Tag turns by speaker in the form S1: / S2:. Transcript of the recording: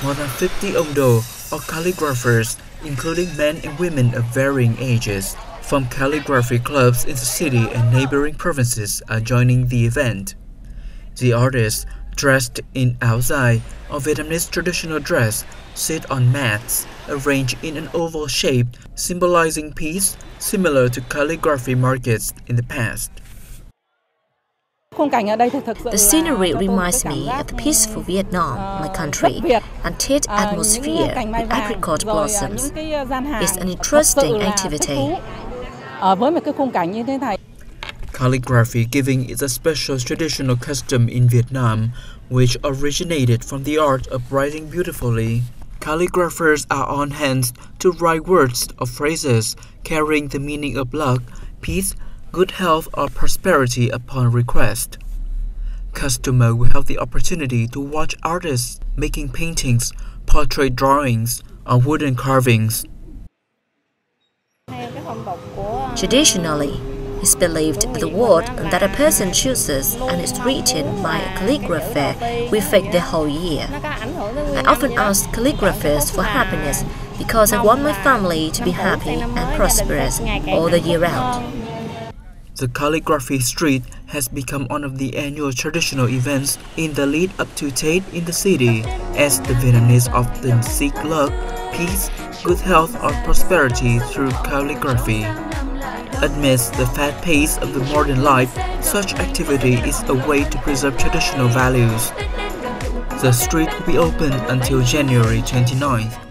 S1: more than 50 Ondo or calligraphers, including men and women of varying ages, from calligraphy clubs in the city and neighboring provinces are joining the event. The artists, dressed in áo dài or Vietnamese traditional dress, sit on mats arranged in an oval shape symbolizing peace, similar to calligraphy markets in the past.
S2: The scenery reminds me of the peaceful Vietnam, my country, and tit atmosphere with apricot blossoms. It's an interesting activity.
S1: Calligraphy giving is a special traditional custom in Vietnam, which originated from the art of writing beautifully. Calligraphers are on hand to write words or phrases carrying the meaning of luck, peace, good health, or prosperity upon request. Customers will have the opportunity to watch artists making paintings, portrait drawings, or wooden carvings.
S2: Traditionally, it's believed that the word that a person chooses and is written by a calligrapher will affect the whole year. I often ask calligraphers for happiness because I want my family to be happy and prosperous all the year round.
S1: The calligraphy street has become one of the annual traditional events in the lead up to Tết in the city, as the Vietnamese often seek luck, peace, good health, or prosperity through calligraphy. Amidst the fast pace of the modern life, such activity is a way to preserve traditional values. The street will be open until January 29th.